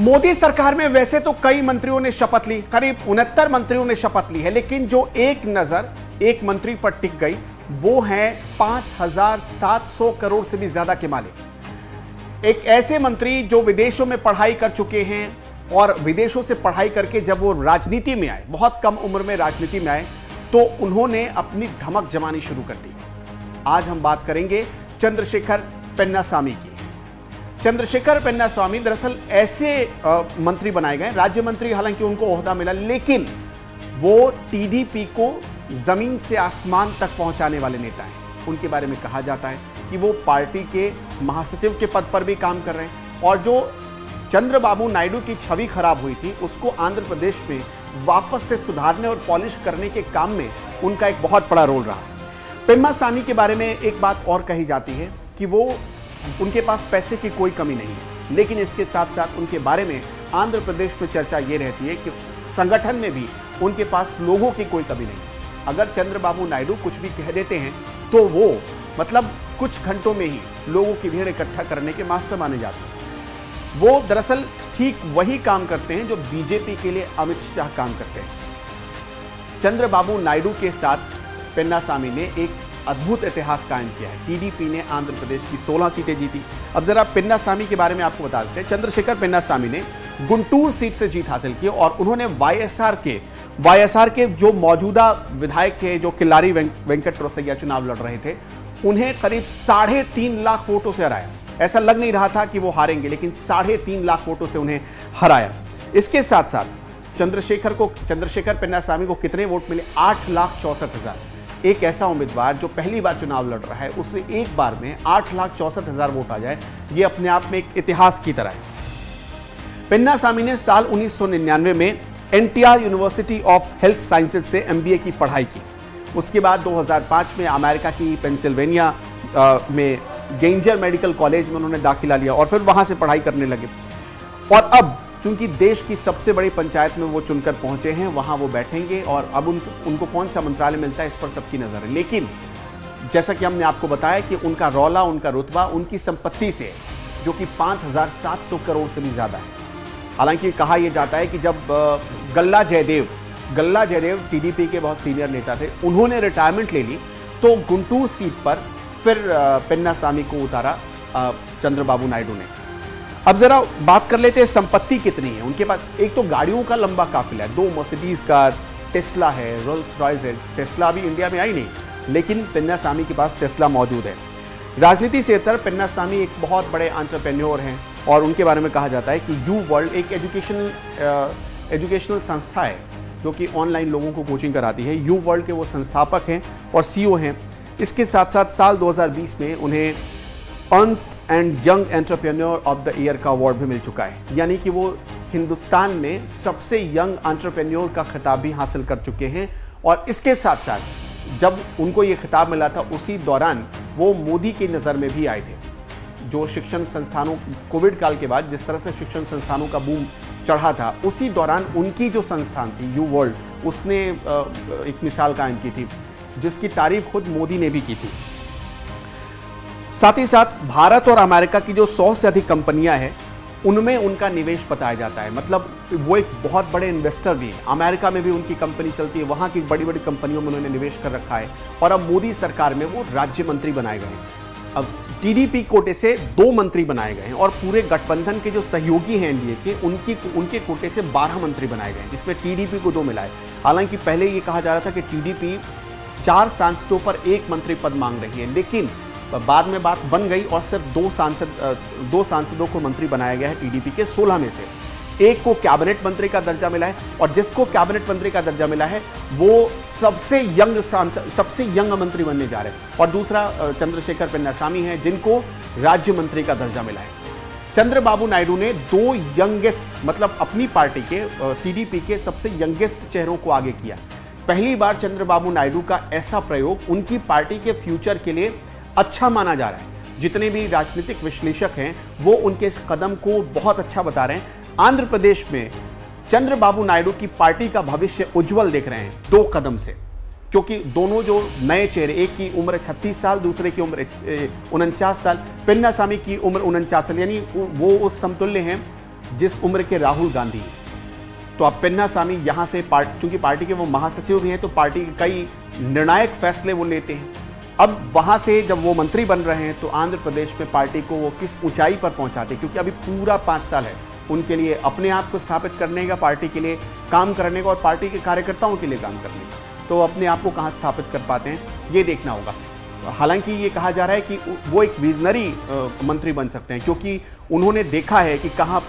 मोदी सरकार में वैसे तो कई मंत्रियों ने शपथ ली, करीब 69 मंत्रियों ने शपथ ली है, लेकिन जो एक नजर एक मंत्री पर टिक गई वो है 5,700 करोड़ से भी ज्यादा के मालिक। एक ऐसे मंत्री जो विदेशों में पढ़ाई कर चुके हैं और विदेशों से पढ़ाई करके जब वो राजनीति में आए, बहुत कम उम्र में राजनीति में आए, तो उन्होंने अपनी धमक जमानी शुरू कर दी। आज हम बात करेंगे चंद्रशेखर पेन्नास्वामी की। चंद्रशेखर पेन्नास्वामी दरअसल ऐसे मंत्री बनाए गए, राज्य मंत्री हालांकि उनको ओहदा मिला, लेकिन वो टीडीपी को जमीन से आसमान तक पहुंचाने वाले नेता हैं। उनके बारे में कहा जाता है कि वो पार्टी के महासचिव के पद पर भी काम कर रहे हैं और जो चंद्रबाबू नायडू की छवि खराब हुई थी उसको आंध्र प्रदेश में वापस से सुधारने और पॉलिश करने के काम में उनका एक बहुत बड़ा रोल रहा। पेम्मासानी के बारे में एक बात और कही जाती है कि वो उनके पास पैसे की कोई कमी नहीं है, लेकिन इसके साथ साथ उनके बारे में आंध्र प्रदेश में चर्चा ये रहती है कि संगठन में भी उनके पास लोगों की कोई कमी नहीं है। अगर चंद्रबाबू नायडू कुछ भी कह देते हैं तो वो मतलब कुछ घंटों में ही लोगों की भीड़ इकट्ठा करने के मास्टर माने जाते हैं। वो दरअसल ठीक वही काम करते हैं जो बीजेपी के लिए अमित शाह काम करते हैं। चंद्रबाबू नायडू के साथ पेन्नास्वामी ने एक अद्भुत इतिहास कायम किया है। टीडीपी ने आंध्र प्रदेश की 16 सीटें जीती। अब जरा पेन्नास्वामी के बारे में आपको बता देते हैं। चंद्रशेखर पेन्नास्वामी ने गुंटूर सीट से जीत हासिल की और उन्होंने वाईएसआर के जो मौजूदा विधायक थे, जो किल्लारी वेंकट रोसैया चुनाव लड़ रहे थे, उन्हें करीब 3.5 लाख वोटों से हराया। ऐसा लग नहीं रहा था कि वो हारेंगे, लेकिन 3.5 लाख वोटों से उन्हें हराया। इसके साथ साथ चंद्रशेखर पेन्नास्वामी को कितने वोट मिले? 8,64,000। एक ऐसा उम्मीदवार जो पहली बार चुनाव लड़ रहा है, उसे एक बार में 8,64,000 वोट आ जाए, ये अपने आप में एक इतिहास की तरह है। पेन्नास्वामी ने साल 1999 में NTR university of health sciences से एमबीए की पढ़ाई की। उसके बाद 2005 में अमेरिका की पेंसिल्वेनिया में गेंजर मेडिकल कॉलेज में उन्होंने दाखिला लिया और फिर वहां से पढ़ाई करने लगे। और अब चूंकि देश की सबसे बड़ी पंचायत में वो चुनकर पहुंचे हैं, वहां वो बैठेंगे और अब उनको कौन सा मंत्रालय मिलता है इस पर सबकी नजर है। लेकिन जैसा कि हमने आपको बताया कि उनका रौला, उनका रुतबा उनकी संपत्ति से है, जो कि 5,700 करोड़ से भी ज्यादा है। हालांकि कहा यह जाता है कि जब गल्ला जयदेव टीडीपी के बहुत सीनियर नेता थे, उन्होंने रिटायरमेंट ले ली तो गुंटूर सीट पर फिर पेन्नास्वामी को उतारा चंद्रबाबू नायडू ने। अब जरा बात कर लेते हैं संपत्ति कितनी है उनके पास। एक तो गाड़ियों का लंबा काफिला है, 2 मर्सिडीज कार, टेस्ला है, रोल्स रॉयस है। टेस्ला अभी इंडिया में आई नहीं, लेकिन पेन्नास्वामी के पास टेस्ला मौजूद है। राजनीति से इतर पेन्नास्वामी एक बहुत बड़े एंटरप्रेन्योर हैं और उनके बारे में कहा जाता है कि यू वर्ल्ड एक एजुकेशनल संस्था है जो कि ऑनलाइन लोगों को कोचिंग कराती है। यू वर्ल्ड के वो संस्थापक हैं और सीईओ हैं। इसके साथ साथ साल 2020 में उन्हें Ernst and Young entrepreneur of the year का अवार्ड भी मिल चुका है, यानी कि वो हिंदुस्तान में सबसे यंग एंटरप्रेन्योर का खिताब भी हासिल कर चुके हैं। और इसके साथ साथ जब उनको ये खिताब मिला था उसी दौरान वो मोदी की नज़र में भी आए थे। जो शिक्षण संस्थानों, कोविड काल के बाद जिस तरह से शिक्षण संस्थानों का बूम चढ़ा था, उसी दौरान उनकी जो संस्थान थी यू वर्ल्ड, उसने एक मिसाल कायम की थी जिसकी तारीफ खुद मोदी ने भी की थी। साथ ही साथ भारत और अमेरिका की जो 100 से अधिक कंपनियां हैं उनमें उनका निवेश बताया जाता है। मतलब वो एक बहुत बड़े इन्वेस्टर भी हैं। अमेरिका में भी उनकी कंपनी चलती है, वहाँ की बड़ी बड़ी कंपनियों में उन्होंने निवेश कर रखा है और अब मोदी सरकार में वो राज्य मंत्री बनाए गए हैं। अब टीडीपी कोटे से 2 मंत्री बनाए गए हैं और पूरे गठबंधन के जो सहयोगी हैं एनडीए के, उनके कोटे से 12 मंत्री बनाए गए हैं, जिसमें टीडीपी को 2 मिला है। हालांकि पहले ये कहा जा रहा था कि टीडीपी 4 सांसदों पर 1 मंत्री पद मांग रही है, लेकिन बाद में बात बन गई और सिर्फ 2 सांसदों को मंत्री बनाया गया है टीडीपी के 16 में से। एक को कैबिनेट मंत्री का दर्जा मिला है और जिसको कैबिनेट मंत्री का दर्जा मिला है वो सबसे यंग मंत्री बनने जा रहे हैं। और दूसरा चंद्रशेखर पेन्नास्वामी है जिनको राज्य मंत्री का दर्जा मिला है। चंद्रबाबू नायडू ने 2 यंगेस्ट, मतलब अपनी पार्टी के टीडीपी के सबसे यंगेस्ट चेहरों को आगे किया। पहली बार चंद्रबाबू नायडू का ऐसा प्रयोग उनकी पार्टी के फ्यूचर के लिए अच्छा माना जा रहा है। जितने भी राजनीतिक विश्लेषक हैं वो उनके इस कदम को बहुत अच्छा बता रहे हैं। आंध्र प्रदेश में चंद्रबाबू नायडू की पार्टी का भविष्य उज्जवल देख रहे हैं 2 कदम से, क्योंकि दोनों जो नए चेहरे, एक की उम्र 36 साल, दूसरे की उम्र 49 साल, पेन्नास्वामी की उम्र 49 साल, यानी वो उस समतुल्य हैं जिस उम्र के राहुल गांधी हैं। तो अब पेन्नास्वामी यहाँ से चूंकि पार्टी के वो महासचिव भी हैं, तो पार्टी के कई निर्णायक फैसले वो लेते हैं। अब वहाँ से जब वो मंत्री बन रहे हैं तो आंध्र प्रदेश में पार्टी को वो किस ऊंचाई पर पहुँचाते हैं, क्योंकि अभी पूरा 5 साल है उनके लिए अपने आप को स्थापित करने का, पार्टी के लिए काम करने का और पार्टी के कार्यकर्ताओं के लिए काम करने का। तो अपने आप को कहाँ स्थापित कर पाते हैं ये देखना होगा। हालांकि ये कहा जा रहा है कि वो एक विजनरी मंत्री बन सकते हैं, क्योंकि उन्होंने देखा है कि कहाँ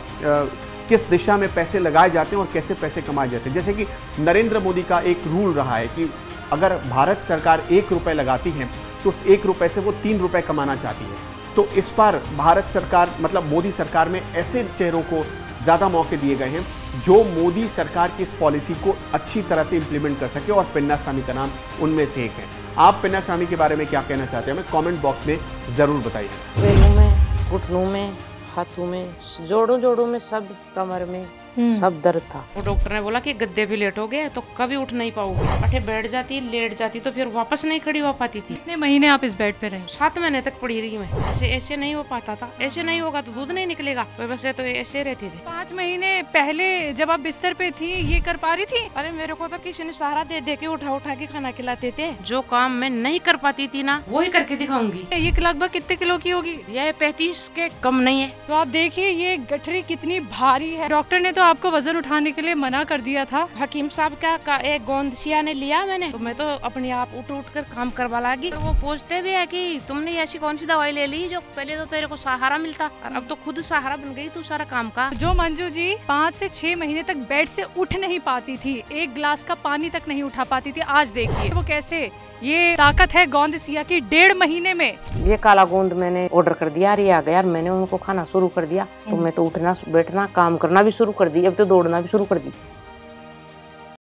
किस दिशा में पैसे लगाए जाते हैं और कैसे पैसे कमाए जाते हैं। जैसे कि नरेंद्र मोदी का एक रूल रहा है कि अगर भारत सरकार 1 रुपये लगाती है तो उस 1 रुपये से वो 3 रुपये कमाना चाहती है। तो इस बार भारत सरकार मतलब मोदी सरकार में ऐसे चेहरों को ज़्यादा मौके दिए गए हैं जो मोदी सरकार की इस पॉलिसी को अच्छी तरह से इम्प्लीमेंट कर सके, और पेन्नास्वामी का नाम उनमें से एक है। आप पेन्नास्वामी के बारे में क्या कहना चाहते हैं, हमें कमेंट बॉक्स में ज़रूर बताइए। पैरों में, घुटनों में, हाथों में, जोड़ों में, सब कमर में सब दर्द था। वो डॉक्टर ने बोला कि गद्दे भी लेट हो गए तो कभी उठ नहीं पाओगे। अठे बैठ जाती, लेट जाती तो फिर वापस नहीं खड़ी हो पाती थी। कितने महीने आप इस बेड पे रहे? 7 महीने तक पड़ी रही मैं। ऐसे नहीं हो पाता था। ऐसे नहीं होगा तो दूध नहीं निकलेगा, वैसे तो ऐसे रहती थी। 5 महीने पहले जब आप बिस्तर पे थी ये कर पा रही थी? अरे मेरे को तो किसी ने सहारा दे के उठा के खाना खिलाते थे। जो काम मैं नहीं कर पाती थी ना, वही करके दिखाऊंगी। ये लगभग कितने किलो की होगी? यह 35 के कम नहीं है। तो आप देखिए ये गठरी कितनी भारी है। डॉक्टर ने तो आपको वजन उठाने के लिए मना कर दिया था। हकीम साहब का एक गोंदसिया ने लिया मैंने, तो मैं तो अपने आप उठ कर काम करवा लगी। तो वो पूछते भी है कि तुमने ऐसी कौन सी दवाई ले ली जो पहले तो तेरे को सहारा मिलता और अब तो खुद सहारा बन गई तू सारा काम का। जो मंजू जी 5 से 6 महीने तक बेड से उठ नहीं पाती थी, एक गिलास का पानी तक नहीं उठा पाती थी, आज देखिए वो कैसे। ये ताकत है गोंदसिया की 1.5 महीने में। ये काला गोंद मैंने ऑर्डर कर दिया, आ गया, मैंने उनको खाना शुरू कर दिया। तो मैं तो उठना बैठना काम करना भी शुरू कर दी, अब तो दौड़ना भी शुरू कर दी।